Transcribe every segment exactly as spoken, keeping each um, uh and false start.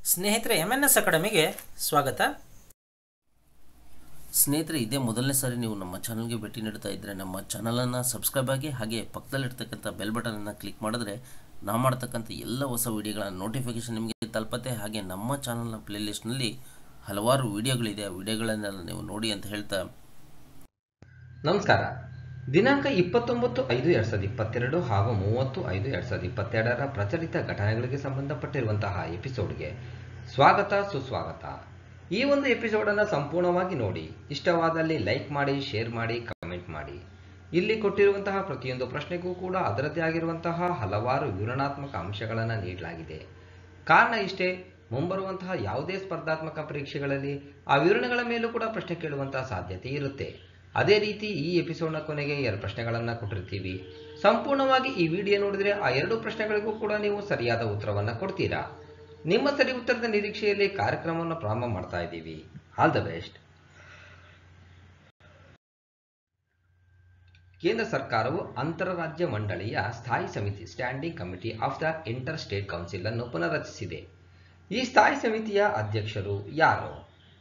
ಸ್ನೇಹಿತರೆ, M N S ಅಕಾಡೆಮಿಗೆ ಸ್ವಾಗತ. ಸ್ನೇಹಿತರೆ, ಇದೇ ಮೊದಲನೇ ಸಾರಿ ನೀವು ನಮ್ಮ ಚಾನಲ್ಗೆ ಭೇಟಿ ನೀಡ್ತಾ ಇದ್ದರೆ ನಮ್ಮ ಚಾನಲನ್ನು ಸಬ್ಸ್ಕ್ರೈಬ್ ಆಗಿ, ಹಾಗೆ ಪಕ್ಕದಲ್ಲಿರ್ತಕ್ಕಂಥ ಬೆಲ್ ಬಟನನ್ನು ಕ್ಲಿಕ್ ಮಾಡಿದ್ರೆ ನಾವು ಮಾಡ್ತಕ್ಕಂಥ ಎಲ್ಲ ಹೊಸ ವಿಡಿಯೋಗಳ ನೋಟಿಫಿಕೇಷನ್ ನಿಮಗೆ ತಲುಪತ್ತೆ. ಹಾಗೆ ನಮ್ಮ ಚಾನಲ್ನ ಪ್ಲೇಲಿಸ್ಟ್ನಲ್ಲಿ ಹಲವಾರು ವಿಡಿಯೋಗಳಿದೆ, ಆ ವಿಡಿಯೋಗಳನ್ನೆಲ್ಲ ನೀವು ನೋಡಿ ಅಂತ ಹೇಳ್ತಾ ನಮಸ್ಕಾರ. ದಿನಾಂಕ ಇಪ್ಪತ್ತೊಂಬತ್ತು ಐದು ಎರಡು ಸಾವಿರದ ಇಪ್ಪತ್ತೆರಡು ಹಾಗೂ ಮೂವತ್ತು ಐದು ಎರಡು ಸಾವಿರದ ಇಪ್ಪತ್ತೆರಡರ ಪ್ರಚಲಿತ ಘಟನೆಗಳಿಗೆ ಸಂಬಂಧಪಟ್ಟಿರುವಂತಹ ಎಪಿಸೋಡ್ಗೆ ಸ್ವಾಗತ ಸುಸ್ವಾಗತ. ಈ ಒಂದು ಎಪಿಸೋಡನ್ನು ಸಂಪೂರ್ಣವಾಗಿ ನೋಡಿ, ಇಷ್ಟವಾದಲ್ಲಿ ಲೈಕ್ ಮಾಡಿ, ಶೇರ್ ಮಾಡಿ, ಕಮೆಂಟ್ ಮಾಡಿ. ಇಲ್ಲಿ ಕೊಟ್ಟಿರುವಂತಹ ಪ್ರತಿಯೊಂದು ಪ್ರಶ್ನೆಗೂ ಕೂಡ ಅದರದ್ದೇ ಆಗಿರುವಂತಹ ಹಲವಾರು ವಿವರಣಾತ್ಮಕ ಅಂಶಗಳನ್ನು ನೀಡಲಾಗಿದೆ. ಕಾರಣ ಇಷ್ಟೇ, ಮುಂಬರುವಂತಹ ಯಾವುದೇ ಸ್ಪರ್ಧಾತ್ಮಕ ಪರೀಕ್ಷೆಗಳಲ್ಲಿ ಆ ವಿವರಣೆಗಳ ಮೇಲೂ ಕೂಡ ಪ್ರಶ್ನೆ ಕೇಳುವಂತಹ ಸಾಧ್ಯತೆ ಇರುತ್ತೆ. ಅದೇ ರೀತಿ ಈ ಎಪಿಸೋಡ್ನ ಕೊನೆಗೆ ಎರಡು ಪ್ರಶ್ನೆಗಳನ್ನು ಕೊಟ್ಟಿರ್ತೀವಿ. ಸಂಪೂರ್ಣವಾಗಿ ಈ ವಿಡಿಯೋ ನೋಡಿದರೆ ಆ ಎರಡು ಪ್ರಶ್ನೆಗಳಿಗೂ ಕೂಡ ನೀವು ಸರಿಯಾದ ಉತ್ತರವನ್ನು ಕೊಡ್ತೀರಾ. ನಿಮ್ಮ ಸರಿ ಉತ್ತರದ ನಿರೀಕ್ಷೆಯಲ್ಲಿ ಕಾರ್ಯಕ್ರಮವನ್ನು ಪ್ರಾರಂಭ ಮಾಡ್ತಾ ಇದ್ದೀವಿ. All the best. ಕೇಂದ್ರ ಸರ್ಕಾರವು ಅಂತರರಾಜ್ಯ ಮಂಡಳಿಯ ಸ್ಥಾಯಿ ಸಮಿತಿ standing committee of the inter state council ಅನ್ನು ಪುನರ್ರಚಿಸಿದೆ. ಈ ಸ್ಥಾಯಿ ಸಮಿತಿಯ ಅಧ್ಯಕ್ಷರು ಯಾರು?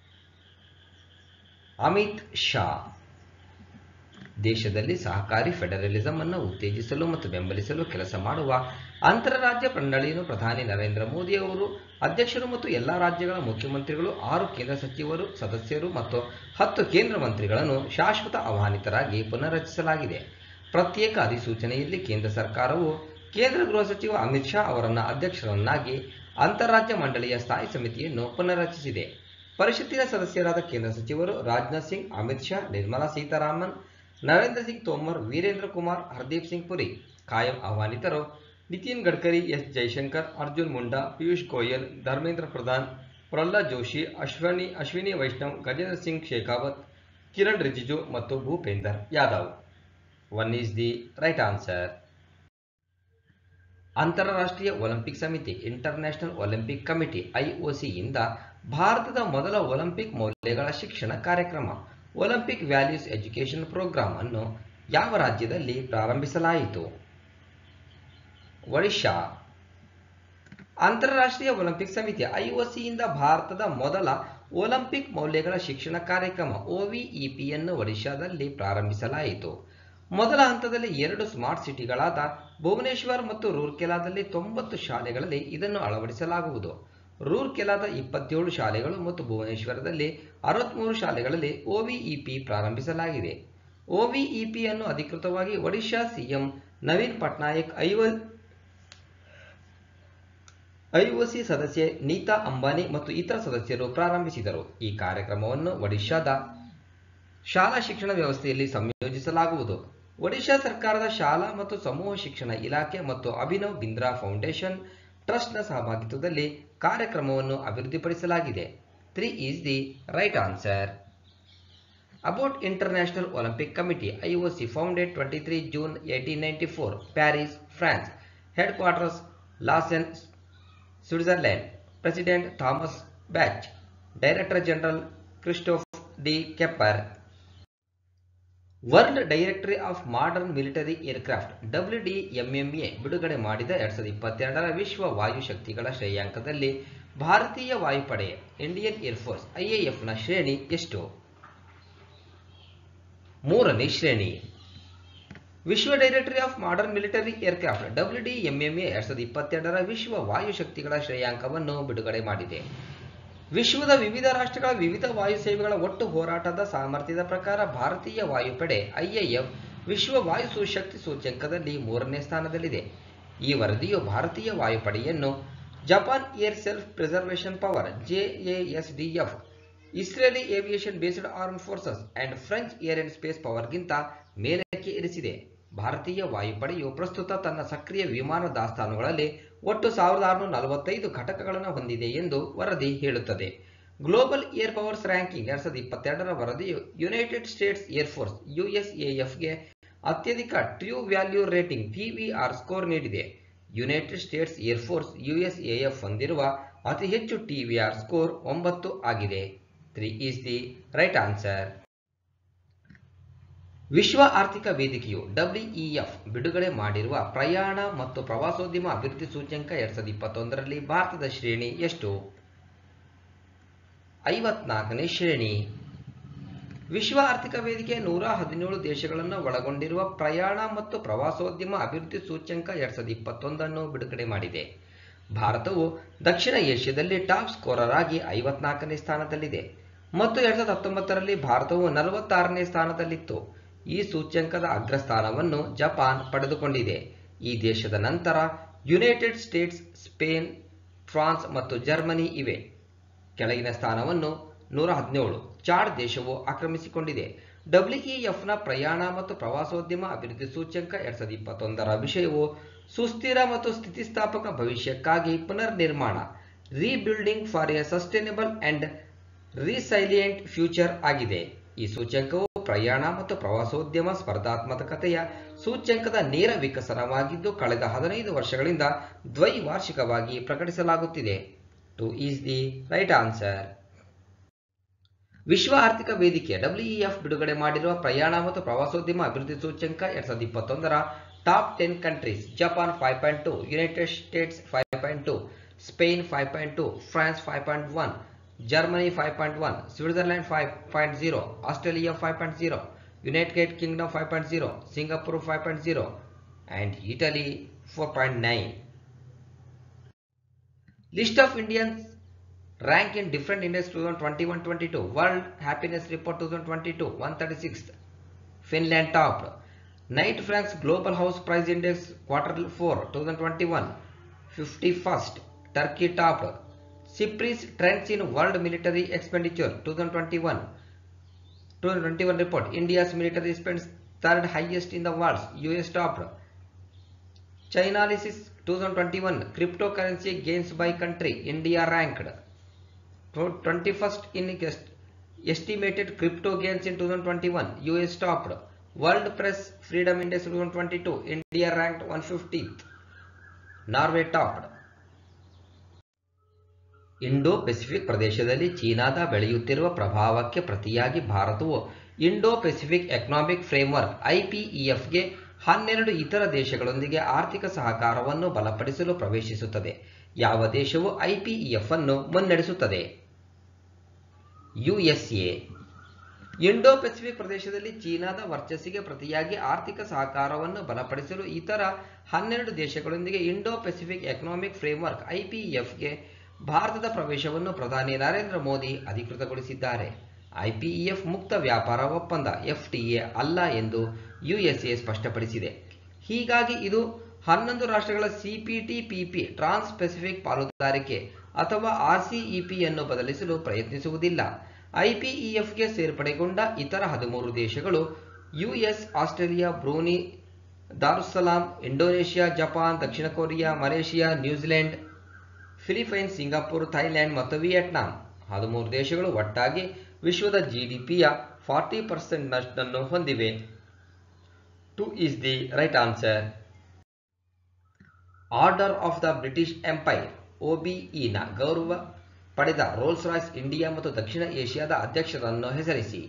ಅಮಿತ್ ಶಾ. ದೇಶದಲ್ಲಿ ಸಹಕಾರಿ ಫೆಡರಲಿಸಂ ಅನ್ನು ಉತ್ತೇಜಿಸಲು ಮತ್ತು ಬೆಂಬಲಿಸಲು ಕೆಲಸ ಮಾಡುವ ಅಂತರರಾಜ್ಯ ಮಂಡಳಿಯನ್ನು ಪ್ರಧಾನಿ ನರೇಂದ್ರ ಮೋದಿ ಅವರು ಅಧ್ಯಕ್ಷರು ಮತ್ತು ಎಲ್ಲ ರಾಜ್ಯಗಳ ಮುಖ್ಯಮಂತ್ರಿಗಳು, ಆರು ಕೇಂದ್ರ ಸಚಿವರು ಸದಸ್ಯರು ಮತ್ತು ಹತ್ತು ಕೇಂದ್ರ ಮಂತ್ರಿಗಳನ್ನು ಶಾಶ್ವತ ಆಹ್ವಾನಿತರಾಗಿ ಪುನರ್ರಚಿಸಲಾಗಿದೆ. ಪ್ರತ್ಯೇಕ ಅಧಿಸೂಚನೆಯಲ್ಲಿ ಕೇಂದ್ರ ಸರ್ಕಾರವು ಕೇಂದ್ರ ಗೃಹ ಸಚಿವ ಅಮಿತ್ ಶಾ ಅವರನ್ನು ಅಧ್ಯಕ್ಷರನ್ನಾಗಿ ಅಂತರರಾಜ್ಯ ಮಂಡಳಿಯ ಸ್ಥಾಯಿ ಸಮಿತಿಯನ್ನು ಪುನರ್ರಚಿಸಿದೆ. ಪರಿಷತ್ತಿನ ಸದಸ್ಯರಾದ ಕೇಂದ್ರ ಸಚಿವರು ರಾಜನಾಥ್ ಸಿಂಗ್, ಅಮಿತ್ ಶಾ, ನಿರ್ಮಲಾ ಸೀತಾರಾಮನ್, ನರೇಂದ್ರ ಸಿಂಗ್ ತೋಮರ್, ವೀರೇಂದ್ರ ಕುಮಾರ್, ಹರ್ದೀಪ್ ಸಿಂಗ್ ಪುರಿ. ಕಾಯಂ ಆಹ್ವಾನಿತರು ನಿತಿನ್ ಗಡ್ಕರಿ, ಎಸ್ ಜೈಶಂಕರ್, ಅರ್ಜುನ್ ಮುಂಡಾ, ಪಿಯೂಷ್ ಗೋಯಲ್, ಧರ್ಮೇಂದ್ರ ಪ್ರಧಾನ್, ಪ್ರಹ್ಲಾದ್ ಜೋಶಿ, ಅಶ್ವಿನಿ ಅಶ್ವಿನಿ ವೈಷ್ಣವ್, ಗಜೇಂದ್ರ ಸಿಂಗ್ ಶೇಖಾವತ್, ಕಿರಣ್ ರಿಜಿಜು ಮತ್ತು Bhupender Yadav. One is the right answer. ಅಂತಾರಾಷ್ಟ್ರೀಯ ಒಲಿಂಪಿಕ್ ಸಮಿತಿ ಇಂಟರ್ನ್ಯಾಷನಲ್ ಒಲಿಂಪಿಕ್ ಕಮಿಟಿ ಐಒಸಿಯಿಂದ ಭಾರತದ ಮೊದಲ ಒಲಿಂಪಿಕ್ ಮೌಲ್ಯಗಳ ಶಿಕ್ಷಣ ಕಾರ್ಯಕ್ರಮ ಒಲಿಂಪಿಕ್ ವ್ಯಾಲ್ಯೂಸ್ ಎಜುಕೇಷನ್ ಪ್ರೋಗ್ರಾಂ ಅನ್ನು ಯಾವ ರಾಜ್ಯದಲ್ಲಿ ಪ್ರಾರಂಭಿಸಲಾಯಿತು? ಒಡಿಶಾ. ಅಂತಾರಾಷ್ಟ್ರೀಯ ಒಲಿಂಪಿಕ್ ಸಮಿತಿ ಐಒಸಿಯಿಂದ ಭಾರತದ ಮೊದಲ ಒಲಿಂಪಿಕ್ ಮೌಲ್ಯಗಳ ಶಿಕ್ಷಣ ಕಾರ್ಯಕ್ರಮ ಒವಿಇಪಿಯನ್ನು ಒಡಿಶಾದಲ್ಲಿ ಪ್ರಾರಂಭಿಸಲಾಯಿತು. ಮೊದಲ ಹಂತದಲ್ಲಿ ಎರಡು ಸ್ಮಾರ್ಟ್ ಸಿಟಿಗಳಾದ ಭುವನೇಶ್ವರ್ ಮತ್ತು ರೂರ್ಕೆಲಾದಲ್ಲಿ ತೊಂಬತ್ತು ಶಾಲೆಗಳಲ್ಲಿ ಇದನ್ನು ಅಳವಡಿಸಲಾಗುವುದು. ರೂರ್ಕೆಲಾದ ಇಪ್ಪತ್ತೇಳು ಶಾಲೆಗಳು ಮತ್ತು ಭುವನೇಶ್ವರದಲ್ಲಿ ಅರವತ್ಮೂರು ಶಾಲೆಗಳಲ್ಲಿ ಒವಿಇಪಿ ಪ್ರಾರಂಭಿಸಲಾಗಿದೆ. ಒವಿಇಪಿಯನ್ನು ಅಧಿಕೃತವಾಗಿ ಒಡಿಶಾ ಸಿಎಂ ನವೀನ್ ಪಟ್ನಾಯಕ್, ಐಒಸಿ ಸದಸ್ಯೆ ನೀತಾ ಅಂಬಾನಿ ಮತ್ತು ಇತರ ಸದಸ್ಯರು ಪ್ರಾರಂಭಿಸಿದರು. ಈ ಕಾರ್ಯಕ್ರಮವನ್ನು ಒಡಿಶಾದ ಶಾಲಾ ಶಿಕ್ಷಣ ವ್ಯವಸ್ಥೆಯಲ್ಲಿ ಸಂಯೋಜಿಸಲಾಗುವುದು. ಒಡಿಶಾ ಸರ್ಕಾರದ ಶಾಲಾ ಮತ್ತು ಸಮೂಹ ಶಿಕ್ಷಣ ಇಲಾಖೆ ಮತ್ತು ಅಭಿನವ್ ಬಿಂದ್ರಾ ಫೌಂಡೇಶನ್ ಟ್ರಸ್ಟ್ನ ಸಹಭಾಗಿತ್ವದಲ್ಲಿ ಕಾರ್ಯಕ್ರಮವನ್ನು ಅಭಿವೃದ್ಧಿಪಡಿಸಲಾಗಿದೆ. Three is the right answer. About international Olympic committee IOC founded twenty three June eighteen ninety four, Paris, France. Headquarters Lausanne, Switzerland. President Thomas Bach. Director general Christophe De Kepper. World directory of modern military aircraft W D M M A ಬಿಡುಗಡೆ ಮಾಡಿದ ಎರಡ್ ಸಾವಿರದ ಇಪ್ಪತ್ತೆರಡರ ವಿಶ್ವ ವಾಯು ಶಕ್ತಿಗಳ ಶ್ರೇಯಾಂಕದಲ್ಲಿ ಭಾರತೀಯ ವಾಯುಪಡೆ Indian air force ಐಎಎಫ್ನ ಶ್ರೇಣಿ ಎಷ್ಟು? ಮೂರನೇ ಶ್ರೇಣಿ. ವಿಶ್ವ directory of modern military aircraft W D M M A ಎರಡ್ ಸಾವಿರದ ಇಪ್ಪತ್ತೆರಡರ ವಿಶ್ವ ವಾಯು ಶಕ್ತಿಗಳ ಶ್ರೇಯಾಂಕವನ್ನು ಬಿಡುಗಡೆ ಮಾಡಿದೆ. ವಿಶ್ವದ ವಿವಿಧ ರಾಷ್ಟ್ರಗಳ ವಿವಿಧ ವಾಯು ಸೇವೆಗಳ ಒಟ್ಟು ಹೋರಾಟದ ಸಾಮರ್ಥ್ಯದ ಪ್ರಕಾರ ಭಾರತೀಯ ವಾಯುಪಡೆ ಐಎಎಫ್ ವಿಶ್ವ ವಾಯು ಸುಶಕ್ತಿ ಸೂಚ್ಯಂಕದಲ್ಲಿ ಮೂರನೇ ಸ್ಥಾನದಲ್ಲಿದೆ. ಈ ವರದಿಯು ಭಾರತೀಯ ವಾಯುಪಡೆಯನ್ನು Japan air self preservation power JASDF, Israeli aviation based arm forces and French air and space ಪವರ್ಗಿಂತ ಮೇಲಕ್ಕೆ ಇರಿಸಿದೆ. ಭಾರತೀಯ ವಾಯುಪಡೆಯು ಪ್ರಸ್ತುತ ತನ್ನ ಸಕ್ರಿಯ ವಿಮಾನ ದಾಸ್ತಾನುಗಳಲ್ಲಿ ಒಟ್ಟು ಸಾವಿರದ ಆರುನೂರ ನಲವತ್ತೈದು ಘಟಕಗಳನ್ನು ಹೊಂದಿದೆ ಎಂದು ವರದಿ ಹೇಳುತ್ತದೆ. ಗ್ಲೋಬಲ್ ಏರ್ ಪವರ್ಸ್ ರ್ಯಾಂಕಿಂಗ್ ಎರಡ್ ಸಾವಿರದ ಇಪ್ಪತ್ತೆರಡರ ವರದಿಯು ಯುನೈಟೆಡ್ ಸ್ಟೇಟ್ಸ್ ಏರ್ಫೋರ್ಸ್ ಯುಎಸ್ಎಎಫ್ಗೆ ಅತ್ಯಧಿಕ true value rating TVR score ನೀಡಿದೆ. ಯುನೈಟೆಡ್ ಸ್ಟೇಟ್ಸ್ ಏರ್ಫೋರ್ಸ್ ಯುಎಸ್ಎಎಫ್ ಹೊಂದಿರುವ ಅತಿ ಹೆಚ್ಚು ಟಿವಿಆರ್ ಸ್ಕೋರ್ ಒಂಬತ್ತು ಆಗಿದೆ. Three is the right answer. ವಿಶ್ವ ಆರ್ಥಿಕ ವೇದಿಕೆಯು ಡಬ್ಲ್ಯೂಇಎಫ್ ಬಿಡುಗಡೆ ಮಾಡಿರುವ ಪ್ರಯಾಣ ಮತ್ತು ಪ್ರವಾಸೋದ್ಯಮ ಅಭಿವೃದ್ಧಿ ಸೂಚ್ಯಂಕ ಎರಡ್ ಸಾವಿರದ ಇಪ್ಪತ್ತೊಂದರಲ್ಲಿ ಭಾರತದ ಶ್ರೇಣಿ ಎಷ್ಟು? ಐವತ್ನಾಲ್ಕನೇ ಶ್ರೇಣಿ. ವಿಶ್ವ ಆರ್ಥಿಕ ವೇದಿಕೆ ನೂರ ಹದಿನೇಳು ದೇಶಗಳನ್ನು ಒಳಗೊಂಡಿರುವ ಪ್ರಯಾಣ ಮತ್ತು ಪ್ರವಾಸೋದ್ಯಮ ಅಭಿವೃದ್ಧಿ ಸೂಚ್ಯಂಕ ಎರಡ್ ಸಾವಿರದ ಇಪ್ಪತ್ತೊಂದನ್ನು ಬಿಡುಗಡೆ ಮಾಡಿದೆ. ಭಾರತವು ದಕ್ಷಿಣ ಏಷ್ಯಾದಲ್ಲಿ ಟಾಪ್ ಸ್ಕೋರರ್ ಆಗಿ ಐವತ್ನಾಲ್ಕನೇ ಸ್ಥಾನದಲ್ಲಿದೆ ಮತ್ತು ಎರಡ್ ಸಾವಿರದ ಹತ್ತೊಂಬತ್ತರಲ್ಲಿ ಭಾರತವು ನಲವತ್ತಾರನೇ ಸ್ಥಾನದಲ್ಲಿತ್ತು. ಈ ಸೂಚ್ಯಂಕದ ಅಗ್ರಸ್ಥಾನವನ್ನು ಜಪಾನ್ ಪಡೆದುಕೊಂಡಿದೆ. ಈ ದೇಶದ ನಂತರ ಯುನೈಟೆಡ್ ಸ್ಟೇಟ್ಸ್, ಸ್ಪೇನ್, ಫ್ರಾನ್ಸ್ ಮತ್ತು ಜರ್ಮನಿ ಇವೆ. ಕೆಳಗಿನ ಸ್ಥಾನವನ್ನು ನೂರ ಹದಿನೇಳು ಚಾಡ್ ದೇಶವು ಆಕ್ರಮಿಸಿಕೊಂಡಿದೆ. ಡಬ್ಲ್ಯೂಇಎಫ್ನ ಪ್ರಯಾಣ ಮತ್ತು ಪ್ರವಾಸೋದ್ಯಮ ಅಭಿವೃದ್ಧಿ ಸೂಚ್ಯಂಕ ಎರಡ್ ಸಾವಿರದ ಇಪ್ಪತ್ತೊಂದರ ವಿಷಯವು ಸುಸ್ಥಿರ ಮತ್ತು ಸ್ಥಿತಿಸ್ಥಾಪಕ ಭವಿಷ್ಯಕ್ಕಾಗಿ ಪುನರ್ ನಿರ್ಮಾಣ, rebuilding for a sustainable and resilient future ಆಗಿದೆ. ಈ ಸೂಚ್ಯಂಕವು ಪ್ರಯಾಣ ಮತ್ತು ಪ್ರವಾಸೋದ್ಯಮ ಸ್ಪರ್ಧಾತ್ಮಕತೆಯ ಸೂಚ್ಯಂಕದ ನೇರ ವಿಕಸನವಾಗಿದ್ದು ಕಳೆದ ಹದಿನೈದು ವರ್ಷಗಳಿಂದ ದ್ವೈವಾರ್ಷಿಕವಾಗಿ ಪ್ರಕಟಿಸಲಾಗುತ್ತಿದೆ. Two is the right answer. ವಿಶ್ವ ಆರ್ಥಿಕ ವೇದಿಕೆ ಡಬ್ಲ್ಯೂಇಎಫ್ ಬಿಡುಗಡೆ ಮಾಡಿರುವ ಪ್ರಯಾಣ ಮತ್ತು ಪ್ರವಾಸೋದ್ಯಮ ಅಭಿವೃದ್ಧಿ ಸೂಚ್ಯಂಕ ಎರಡ್ ಸಾವಿರದ ಇಪ್ಪತ್ತೊಂದರ top ten countries: Japan five point two, United States five point two, Spain five point two, France five point one, Germany five point one, Switzerland five point zero, Australia five point zero, United Kingdom five point zero, Singapore five point zero and Italy four point nine. List of Indians rank in different index twenty twenty-one twenty-two. World Happiness Report twenty twenty-two one hundred thirty-sixth. Finland topped. Knight Frank's Global House Price Index quarter four twenty twenty-one fifty-first. Turkey topped. CIPRI's Trends in World Military Expenditure twenty twenty-one twenty twenty-one report. India's military spends third highest in the world. U S topped. Chainalysis twenty twenty-one Cryptocurrency Gains by Country. India ranked twenty-first in estimated crypto gains in twenty twenty-one. U S topped. World Press Freedom Index twenty twenty-two. India ranked one hundred fiftieth. Norway topped. Indo Pacific ಪ್ರದೇಶದಲ್ಲಿ ಚೀನಾದ ಬೆಳೆಯುತ್ತಿರುವ ಪ್ರಭಾವಕ್ಕೆ ಪ್ರತಿಯಾಗಿ ಭಾರತವು Indo Pacific economic framework ಐಪಿಇಎಫ್ಗೆ ಹನ್ನೆರಡು ಇತರ ದೇಶಗಳೊಂದಿಗೆ ಆರ್ಥಿಕ ಸಹಕಾರವನ್ನು ಬಲಪಡಿಸಲು ಪ್ರವೇಶಿಸುತ್ತದೆ. ಯಾವ ದೇಶವು ಐಪಿಇಎಫ್ ಅನ್ನು ಮುನ್ನಡೆಸುತ್ತದೆ? ಯುಎಸ್ಎ. ಇಂಡೋ ಪೆಸಿಫಿಕ್ ಪ್ರದೇಶದಲ್ಲಿ ಚೀನಾದ ವರ್ಚಸ್ಸಿಗೆ ಪ್ರತಿಯಾಗಿ ಆರ್ಥಿಕ ಸಹಕಾರವನ್ನು ಬಲಪಡಿಸಲು ಇತರ ಹನ್ನೆರಡು ದೇಶಗಳೊಂದಿಗೆ ಇಂಡೋ ಪೆಸಿಫಿಕ್ ಎಕನಾಮಿಕ್ ಫ್ರೇಮ್ವರ್ಕ್ ಐಪಿಇಎಫ್ಗೆ ಭಾರತದ ಪ್ರವೇಶವನ್ನು ಪ್ರಧಾನಿ ನರೇಂದ್ರ ಮೋದಿ ಅಧಿಕೃತಗೊಳಿಸಿದ್ದಾರೆ. ಐಪಿಇಎಫ್ ಮುಕ್ತ ವ್ಯಾಪಾರ ಒಪ್ಪಂದ ಎಫ್ಟಿಎ ಅಲ್ಲ ಎಂದು ಯುಎಸ್ಎ ಸ್ಪಷ್ಟಪಡಿಸಿದೆ. ಹೀಗಾಗಿ ಇದು ಹನ್ನೊಂದು ರಾಷ್ಟ್ರಗಳ ಸಿಪಿಟಿಪಿಪಿ ಟ್ರಾನ್ಸ್ ಪೆಸಿಫಿಕ್ ಪಾಲುದಾರಿಕೆ ಅಥವಾ ಆರ್ಸಿಇಪಿಯನ್ನು ಬದಲಿಸಲು ಪ್ರಯತ್ನಿಸುವುದಿಲ್ಲ. ಐಪಿಇಎಫ್ಗೆ ಸೇರ್ಪಡೆಗೊಂಡ ಇತರ ಹದಿಮೂರು ದೇಶಗಳು US, Australia, Brunei, Darussalam, Indonesia, Japan, ದಕ್ಷಿಣ Korea, Malaysia, New Zealand, Philippines, Singapore, Thailand ಮತ್ತು ವಿಯೆಟ್ನಾಂ. ಹದಿಮೂರು ದೇಶಗಳು ಒಟ್ಟಾಗಿ ವಿಶ್ವದ ಜಿಡಿಪಿಯ ಫಾರ್ಟಿ ಪರ್ಸೆಂಟ್ ನಷ್ಟನ್ನು ಹೊಂದಿವೆ. Two is the right answer. Order of the British Empire ಒಬಿಇನ ಗೌರವ ಪಡೆದ ರೋಲ್ಸ್ ರಾಯ್ಸ್ ಇಂಡಿಯಾ ಮತ್ತು ದಕ್ಷಿಣ ಏಷ್ಯಾದ ಅಧ್ಯಕ್ಷರನ್ನು ಹೆಸರಿಸಿ.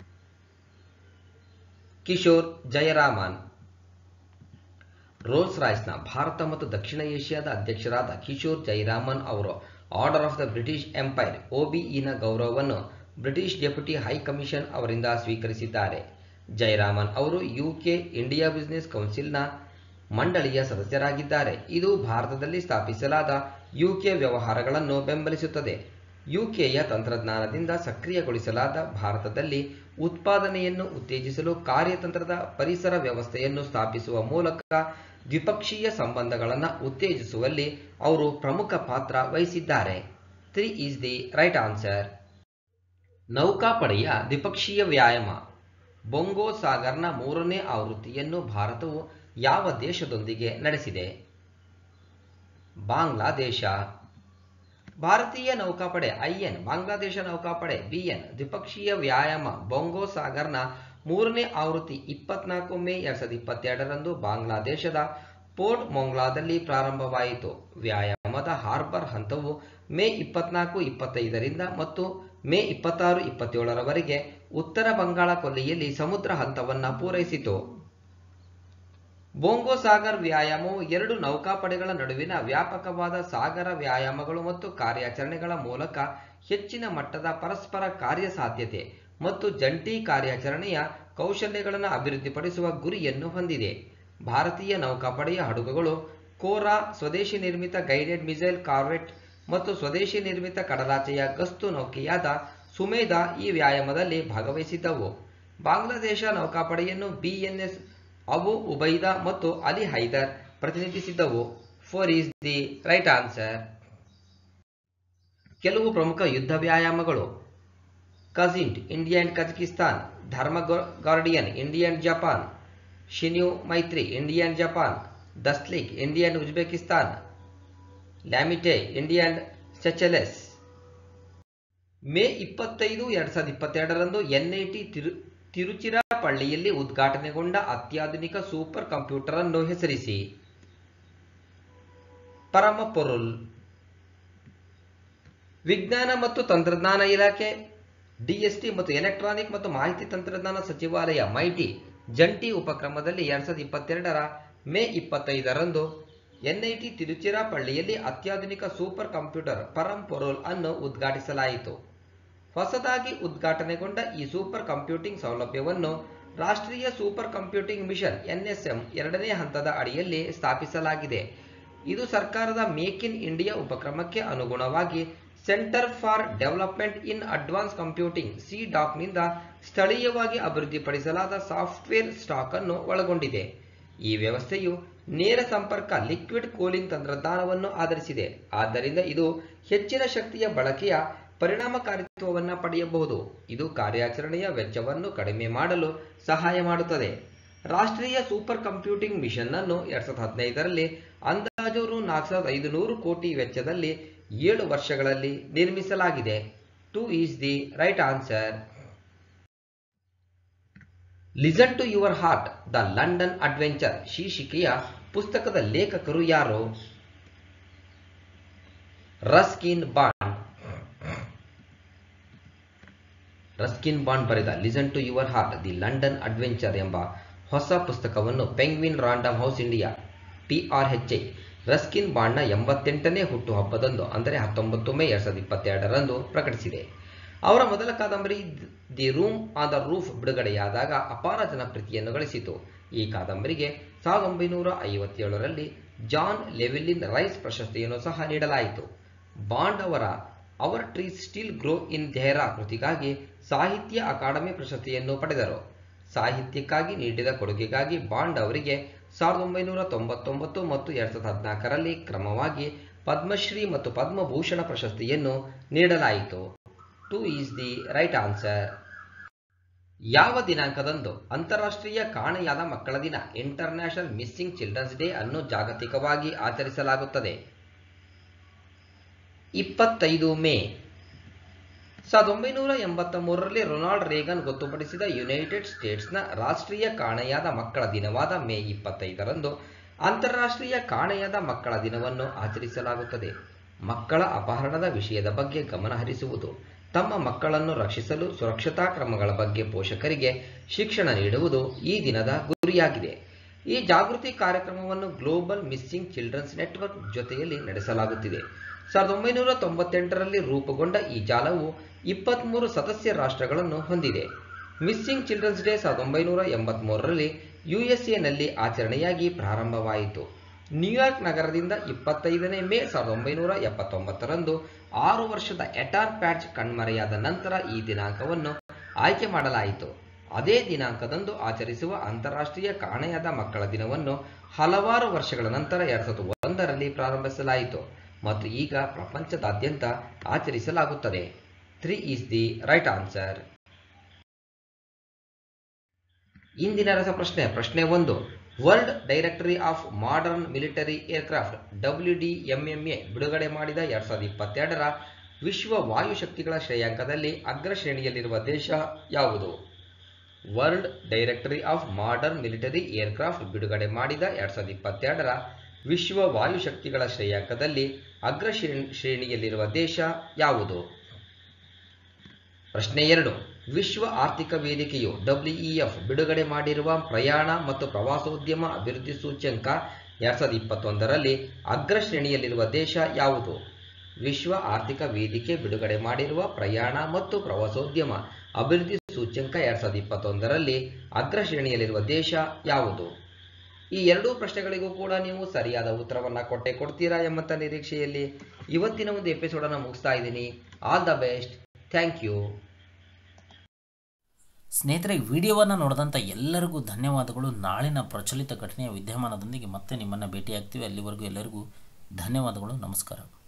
ಕಿಶೋರ್ ಜಯರಾಮನ್. ರೋಲ್ಸ್ ರಾಯ್ಸ್ನ ಭಾರತ ಮತ್ತು ದಕ್ಷಿಣ ಏಷ್ಯಾದ ಅಧ್ಯಕ್ಷರಾದ ಕಿಶೋರ್ ಜಯರಾಮನ್ ಅವರು order of the British Empire ಒಬಿಇನ ಗೌರವವನ್ನು ಬ್ರಿಟಿಷ್ ಡೆಪ್ಯೂಟಿ ಹೈ ಕಮಿಷನ್ ಅವರಿಂದ ಸ್ವೀಕರಿಸಿದ್ದಾರೆ. ಜಯರಾಮನ್ ಅವರು ಯುಕೆ ಇಂಡಿಯಾ ಬಿಸಿನೆಸ್ ಕೌನ್ಸಿಲ್ನ ಮಂಡಳಿಯ ಸದಸ್ಯರಾಗಿದ್ದಾರೆ. ಇದು ಭಾರತದಲ್ಲಿ ಸ್ಥಾಪಿಸಲಾದ ಯುಕೆ ವ್ಯವಹಾರಗಳನ್ನು ಬೆಂಬಲಿಸುತ್ತದೆ. ಯುಕೆಯ ತಂತ್ರಜ್ಞಾನದಿಂದ ಸಕ್ರಿಯಗೊಳಿಸಲಾದ ಭಾರತದಲ್ಲಿ ಉತ್ಪಾದನೆಯನ್ನು ಉತ್ತೇಜಿಸಲು ಕಾರ್ಯತಂತ್ರದ ಪರಿಸರ ವ್ಯವಸ್ಥೆಯನ್ನು ಸ್ಥಾಪಿಸುವ ಮೂಲಕ ದ್ವಿಪಕ್ಷೀಯ ಸಂಬಂಧಗಳನ್ನು ಉತ್ತೇಜಿಸುವಲ್ಲಿ ಅವರು ಪ್ರಮುಖ ಪಾತ್ರ ವಹಿಸಿದ್ದಾರೆ. Three is the right answer. ನೌಕಾಪಡೆಯ ದ್ವಿಪಕ್ಷೀಯ ವ್ಯಾಯಾಮ ಬೊಂಗೋ ಸಾಗರ್ನ ಮೂರನೇ ಆವೃತ್ತಿಯನ್ನು ಭಾರತವು ಯಾವ ದೇಶದೊಂದಿಗೆ ನಡೆಸಿದೆ? ಬಾಂಗ್ಲಾದೇಶ. ಭಾರತೀಯ ನೌಕಾಪಡೆ ಐಎನ್, ಬಾಂಗ್ಲಾದೇಶ ನೌಕಾಪಡೆ ಬಿಎನ್ ದ್ವಿಪಕ್ಷೀಯ ವ್ಯಾಯಾಮ ಬೊಂಗೋ ಸಾಗರ್ನ ಮೂರನೇ ಆವೃತ್ತಿ ಇಪ್ಪತ್ನಾಲ್ಕು ಮೇ ಎರಡ್ ಸಾವಿರದ ಇಪ್ಪತ್ತೆರಡರಂದು ಬಾಂಗ್ಲಾದೇಶದ ಪೋರ್ಟ್ ಮೊಂಗ್ಲಾದಲ್ಲಿ ಪ್ರಾರಂಭವಾಯಿತು. ವ್ಯಾಯಾಮದ ಹಾರ್ಬರ್ ಹಂತವು ಮೇ ಇಪ್ಪತ್ನಾಲ್ಕು ಇಪ್ಪತ್ತೈದರಿಂದ ಮತ್ತು ಮೇ ಇಪ್ಪತ್ತಾರು ಇಪ್ಪತ್ತೇಳರವರೆಗೆ ಉತ್ತರ ಬಂಗಾಳ ಕೊಲ್ಲಿಯಲ್ಲಿ ಸಮುದ್ರ ಹಂತವನ್ನು ಪೂರೈಸಿತು. ಬೋಂಗೋ ಸಾಗರ್ ವ್ಯಾಯಾಮವು ಎರಡು ನೌಕಾಪಡೆಗಳ ನಡುವಿನ ವ್ಯಾಪಕವಾದ ಸಾಗರ ವ್ಯಾಯಾಮಗಳು ಮತ್ತು ಕಾರ್ಯಾಚರಣೆಗಳ ಮೂಲಕ ಹೆಚ್ಚಿನ ಮಟ್ಟದ ಪರಸ್ಪರ ಕಾರ್ಯಸಾಧ್ಯತೆ ಮತ್ತು ಜಂಟಿ ಕಾರ್ಯಾಚರಣೆಯ ಕೌಶಲ್ಯಗಳನ್ನು ಅಭಿವೃದ್ಧಿಪಡಿಸುವ ಗುರಿಯನ್ನು ಹೊಂದಿದೆ. ಭಾರತೀಯ ನೌಕಾಪಡೆಯ ಹಡಗುಗಳು ಕೋರಾ, ಸ್ವದೇಶಿ ನಿರ್ಮಿತ ಗೈಡೆಡ್ ಮಿಸೈಲ್ ಕಾರ್ವೆಟ್ ಮತ್ತು ಸ್ವದೇಶಿ ನಿರ್ಮಿತ ಕಡಲಾಚೆಯ ಗಸ್ತು ನೌಕೆಯಾದ ಸುಮೇಧಾ ಈ ವ್ಯಾಯಾಮದಲ್ಲಿ ಭಾಗವಹಿಸಿದ್ದವು. ಬಾಂಗ್ಲಾದೇಶ ನೌಕಾಪಡೆಯನ್ನು ಬಿಎನ್ಎಸ್ ಅಬು ಉಬೈದಾ ಮತ್ತು ಅಲಿ ಹೈದರ್ ಪ್ರತಿನಿಧಿಸಿದ್ದವು. Four is the right answer. ಕೆಲವು ಪ್ರಮುಖ ಯುದ್ಧ ವ್ಯಾಯಾಮಗಳು: Kazind India and Kazakhstan, Dharma guardian India and Japan, Shinyuu Maitri India and Japan, Dustlik India and Uzbekistan, Lamitiye India and Seychelles. May ಇಪ್ಪತ್ತೈದು ಎರಡ್ ಸಾವಿರದ ಇಪ್ಪತ್ತೆರಡರಂದು ಎನ್ಐಟಿ ತಿರು ತಿರುಚಿರಾಪಳ್ಳಿಯಲ್ಲಿ ಉದ್ಘಾಟನೆಗೊಂಡ ಅತ್ಯಾಧುನಿಕ ಸೂಪರ್ ಕಂಪ್ಯೂಟರ್ ಅನ್ನು ಹೆಸರಿಸಿ. ಪರಮಪೊರುಲ್. ವಿಜ್ಞಾನ ಮತ್ತು ತಂತ್ರಜ್ಞಾನ ಇಲಾಖೆ, ಡಿಎಸ್ಟಿ ಮತ್ತು ಎಲೆಕ್ಟ್ರಾನಿಕ್ ಮತ್ತು ಮಾಹಿತಿ ತಂತ್ರಜ್ಞಾನ ಸಚಿವಾಲಯ ಮೈಟಿ ಜಂಟಿ ಉಪಕ್ರಮದಲ್ಲಿ ಎರಡ್ ಸಾವಿರದ ಇಪ್ಪತ್ತೆರಡರ ಮೇ ಇಪ್ಪತ್ತೈದರಂದು ಎನ್ಐಟಿ ತಿರುಚಿರಾಪಳ್ಳಿಯಲ್ಲಿ ಅತ್ಯಾಧುನಿಕ ಸೂಪರ್ ಕಂಪ್ಯೂಟರ್ ಪರಂಪೊರುಲ್ ಅನ್ನು ಉದ್ಘಾಟಿಸಲಾಯಿತು. ಹೊಸದಾಗಿ ಉದ್ಘಾಟನೆಗೊಂಡ ಈ ಸೂಪರ್ ಕಂಪ್ಯೂಟಿಂಗ್ ಸೌಲಭ್ಯವನ್ನು ರಾಷ್ಟ್ರೀಯ ಸೂಪರ್ ಕಂಪ್ಯೂಟಿಂಗ್ ಮಿಷನ್ ಎನ್ಎಸ್ಎಂ ಎರಡನೇ ಹಂತದ ಅಡಿಯಲ್ಲಿ ಸ್ಥಾಪಿಸಲಾಗಿದೆ. ಇದು ಸರ್ಕಾರದ ಮೇಕ್ ಇನ್ ಇಂಡಿಯಾ ಉಪಕ್ರಮಕ್ಕೆ ಅನುಗುಣವಾಗಿ centre for development in advance computing C DAC ನಿಂದ ಸ್ಥಳೀಯವಾಗಿ ಅಭಿವೃದ್ಧಿಪಡಿಸಲಾದ ಸಾಫ್ಟ್ವೇರ್ ಸ್ಟಾಕ್ ಅನ್ನು ಒಳಗೊಂಡಿದೆ. ಈ ವ್ಯವಸ್ಥೆಯು ನೇರ ಸಂಪರ್ಕ ಲಿಕ್ವಿಡ್ ಕೂಲಿಂಗ್ ತಂತ್ರಜ್ಞಾನವನ್ನು ಆಧರಿಸಿದೆ. ಆದ್ದರಿಂದ ಇದು ಹೆಚ್ಚಿನ ಶಕ್ತಿಯ ಬಳಕೆಯ ಪರಿಣಾಮಕಾರಿತ್ವವನ್ನು ಪಡೆಯಬಹುದು. ಇದು ಕಾರ್ಯಾಚರಣೆಯ ವೆಚ್ಚವನ್ನು ಕಡಿಮೆ ಮಾಡಲು ಸಹಾಯ ಮಾಡುತ್ತದೆ. ರಾಷ್ಟ್ರೀಯ ಸೂಪರ್ ಕಂಪ್ಯೂಟಿಂಗ್ ಮಿಷನ್ ಅನ್ನು ಎರಡ್ ಸಾವಿರದ ಹದಿನೈದರಲ್ಲಿ ಅಂದಾಜು ರು ನಾಲ್ಕು ಸಾವಿರದ ಐದುನೂರು ಕೋಟಿ ವೆಚ್ಚದಲ್ಲಿ ಏಳು ವರ್ಷಗಳಲ್ಲಿ ನಿರ್ಮಿಸಲಾಗಿದೆ. Two is the right answer. Listen to your heart the London adventure ಶೀರ್ಷಿಕೆಯ ಪುಸ್ತಕದ ಲೇಖಕರು ಯಾರು? Ruskin Bond. ರಸ್ಕಿನ್ ಬಾಂಡ್ ಬರೆದ listen to your heart the London adventure ಎಂಬ ಹೊಸ ಪುಸ್ತಕವನ್ನು Penguin Random House India PRHI Ruskin ಬಾಂಡ್ನ ಎಂಬತ್ತೆಂಟನೇ ಹುಟ್ಟುಹಬ್ಬದಂದು ಅಂದರೆ ಹತ್ತೊಂಬತ್ತು ಮೇ ಎರಡ್ ಸಾವಿರದ ಇಪ್ಪತ್ತೆರಡರಂದು ಪ್ರಕಟಿಸಿದೆ. ಅವರ ಮೊದಲ ಕಾದಂಬರಿ the room on the roof ಬಿಡುಗಡೆಯಾದಾಗ ಅಪಾರ ಜನಪ್ರಿಯತೆಯನ್ನು ಗಳಿಸಿತು. ಈ ಕಾದಂಬರಿಗೆ ಸಾವಿರದ ಒಂಬೈನೂರ ಐವತ್ತೇಳರಲ್ಲಿ ಜಾನ್ ಲೆವಿಲಿನ್ ರೈಸ್ ಪ್ರಶಸ್ತಿಯನ್ನು ಸಹ ನೀಡಲಾಯಿತು. ಬಾಂಡ್ ಅವರ our trees still grow in Dehra ಕೃತಿಗಾಗಿ ಸಾಹಿತ್ಯ ಅಕಾಡೆಮಿ ಪ್ರಶಸ್ತಿಯನ್ನು ಪಡೆದರು. ಸಾಹಿತ್ಯಕ್ಕಾಗಿ ನೀಡಿದ ಕೊಡುಗೆಗಾಗಿ ಬಾಂಡ್ ಅವರಿಗೆ ಸಾವಿರದ ಒಂಬೈನೂರ ತೊಂಬತ್ತೊಂಬತ್ತು ಮತ್ತು ಎರಡ್ ಸಾವಿರದ ಹದಿನಾಲ್ಕರಲ್ಲಿ ಕ್ರಮವಾಗಿ ಪದ್ಮಶ್ರೀ ಮತ್ತು ಪದ್ಮಭೂಷಣ ಪ್ರಶಸ್ತಿಯನ್ನು ನೀಡಲಾಯಿತು. Two is the right answer. ಯಾವ ದಿನಾಂಕದಂದು ಅಂತಾರಾಷ್ಟ್ರೀಯ ಕಾಣೆಯಾದ ಮಕ್ಕಳ ದಿನ ಇಂಟರ್ನ್ಯಾಷನಲ್ ಮಿಸ್ಸಿಂಗ್ ಚಿಲ್ಡ್ರನ್ಸ್ ಡೇ ಅನ್ನು ಜಾಗತಿಕವಾಗಿ ಆಚರಿಸಲಾಗುತ್ತದೆ? ಇಪ್ಪತ್ತೈದು ಮೇ. ಸಾವಿರದ ಒಂಬೈನೂರ ಎಂಬತ್ತ ಮೂರರಲ್ಲಿ ರೊನಾಲ್ಡ್ ರೇಗನ್ ಗೊತ್ತುಪಡಿಸಿದ ಯುನೈಟೆಡ್ ಸ್ಟೇಟ್ಸ್ನ ರಾಷ್ಟ್ರೀಯ ಕಾಣೆಯಾದ ಮಕ್ಕಳ ದಿನವಾದ ಮೇ ಇಪ್ಪತ್ತೈದರಂದು ಅಂತಾರಾಷ್ಟ್ರೀಯ ಕಾಣೆಯಾದ ಮಕ್ಕಳ ದಿನವನ್ನು ಆಚರಿಸಲಾಗುತ್ತದೆ. ಮಕ್ಕಳ ಅಪಹರಣದ ವಿಷಯದ ಬಗ್ಗೆ ಗಮನ ಹರಿಸುವುದು, ತಮ್ಮ ಮಕ್ಕಳನ್ನು ರಕ್ಷಿಸಲು ಸುರಕ್ಷತಾ ಕ್ರಮಗಳ ಬಗ್ಗೆ ಪೋಷಕರಿಗೆ ಶಿಕ್ಷಣ ನೀಡುವುದು ಈ ದಿನದ ಗುರಿಯಾಗಿದೆ. ಈ ಜಾಗೃತಿ ಕಾರ್ಯಕ್ರಮವನ್ನು ಗ್ಲೋಬಲ್ ಮಿಸ್ಸಿಂಗ್ ಚಿಲ್ಡ್ರನ್ಸ್ ನೆಟ್ವರ್ಕ್ ಜೊತೆಯಲ್ಲಿ ನಡೆಸಲಾಗುತ್ತಿದೆ. ಸಾವಿರದ ಒಂಬೈನೂರ ತೊಂಬತ್ತೆಂಟರಲ್ಲಿ ರೂಪುಗೊಂಡ ಈ ಜಾಲವು ಇಪ್ಪತ್ತ್ಮೂರು ಸದಸ್ಯ ರಾಷ್ಟ್ರಗಳನ್ನು ಹೊಂದಿದೆ. ಮಿಸ್ಸಿಂಗ್ ಚಿಲ್ಡ್ರನ್ಸ್ ಡೇ ಸಾವಿರದ ಒಂಬೈನೂರ ಎಂಬತ್ಮೂರರಲ್ಲಿ ಯುಎಸ್ಎನಲ್ಲಿ ಆಚರಣೆಯಾಗಿ ಪ್ರಾರಂಭವಾಯಿತು. ನ್ಯೂಯಾರ್ಕ್ ನಗರದಿಂದ ಇಪ್ಪತ್ತೈದನೇ ಮೇ ಸಾವಿರದ ಒಂಬೈನೂರ ಎಪ್ಪತ್ತೊಂಬತ್ತರಂದು ಆರು ವರ್ಷದ ಎಟಾನ್ ಪ್ಯಾಡ್ಜ್ ಕಣ್ಮರೆಯಾದ ನಂತರ ಈ ದಿನಾಂಕವನ್ನು ಆಯ್ಕೆ ಮಾಡಲಾಯಿತು. ಅದೇ ದಿನಾಂಕದಂದು ಆಚರಿಸುವ ಅಂತಾರಾಷ್ಟ್ರೀಯ ಕಾಣೆಯಾದ ಮಕ್ಕಳ ದಿನವನ್ನು ಹಲವಾರು ವರ್ಷಗಳ ನಂತರ ಎರಡ್ ಸಾವಿರದ ಒಂದರಲ್ಲಿ ಪ್ರಾರಂಭಿಸಲಾಯಿತು ಮತ್ತು ಈಗ ಪ್ರಪಂಚದಾದ್ಯಂತ ಆಚರಿಸಲಾಗುತ್ತದೆ. Three is the right answer. ಇಂದಿನ ರಸಪ್ರಶ್ನೆ ಪ್ರಶ್ನೆ ಒಂದು. World directory of modern military aircraft W D M M A ಬಿಡುಗಡೆ ಮಾಡಿದ ಎರಡ್ ಸಾವಿರದ ಇಪ್ಪತ್ತೆರಡರ ವಿಶ್ವ ವಾಯುಶಕ್ತಿಗಳ ಶ್ರೇಯಾಂಕದಲ್ಲಿ ಅಗ್ರ ಶ್ರೇಣಿಯಲ್ಲಿರುವ ದೇಶ ಯಾವುದು? World directory of modern military aircraft ಬಿಡುಗಡೆ ಮಾಡಿದ ಎರಡ್ ಸಾವಿರದ ಇಪ್ಪತ್ತೆರಡರ ವಿಶ್ವ ವಾಯುಶಕ್ತಿಗಳ ಶ್ರೇಯಾಂಕದಲ್ಲಿ ಅಗ್ರ ಶ್ರೇಣಿಯಲ್ಲಿರುವ ದೇಶ ಯಾವುದು? ಪ್ರಶ್ನೆ ಎರಡು. ವಿಶ್ವ ಆರ್ಥಿಕ ವೇದಿಕೆಯು ಡಬ್ಲ್ಯೂಇಎಫ್ ಬಿಡುಗಡೆ ಮಾಡಿರುವ ಪ್ರಯಾಣ ಮತ್ತು ಪ್ರವಾಸೋದ್ಯಮ ಅಭಿವೃದ್ಧಿ ಸೂಚ್ಯಂಕ ಎರಡ್ ಸಾವಿರದ ಇಪ್ಪತ್ತೊಂದರಲ್ಲಿ ಅಗ್ರಶ್ರೇಣಿಯಲ್ಲಿರುವ ದೇಶ ಯಾವುದು? ವಿಶ್ವ ಆರ್ಥಿಕ ವೇದಿಕೆ ಬಿಡುಗಡೆ ಮಾಡಿರುವ ಪ್ರಯಾಣ ಮತ್ತು ಪ್ರವಾಸೋದ್ಯಮ ಅಭಿವೃದ್ಧಿ ಸೂಚ್ಯಂಕ ಎರಡ್ ಸಾವಿರದ ಇಪ್ಪತ್ತೊಂದರಲ್ಲಿ ಅಗ್ರಶ್ರೇಣಿಯಲ್ಲಿರುವ ದೇಶ ಯಾವುದು? ಈ ಎರಡೂ ಪ್ರಶ್ನೆಗಳಿಗೂ ಕೂಡ ನೀವು ಸರಿಯಾದ ಉತ್ತರವನ್ನು ಕೊಟ್ಟೆ ಕೊಡ್ತೀರಾ ಎಂಬಂತ ನಿರೀಕ್ಷೆಯಲ್ಲಿ ಇವತ್ತಿನ ಒಂದು ಎಪಿಸೋಡನ್ನು ಮುಗಿಸ್ತಾ ಇದ್ದೀನಿ. All the best. Thank you. ಸ್ನೇಹಿತರೆ, ವಿಡಿಯೋವನ್ನು ನೋಡಿದಂಥ ಎಲ್ಲರಿಗೂ ಧನ್ಯವಾದಗಳು. ನಾಳಿನ ಪ್ರಚಲಿತ ಘಟನೆಯ ವಿದ್ಯಮಾನದೊಂದಿಗೆ ಮತ್ತೆ ನಿಮ್ಮನ್ನು ಭೇಟಿಯಾಗ್ತೀವಿ. ಅಲ್ಲಿವರೆಗೂ ಎಲ್ಲರಿಗೂ ಧನ್ಯವಾದಗಳು. ನಮಸ್ಕಾರ.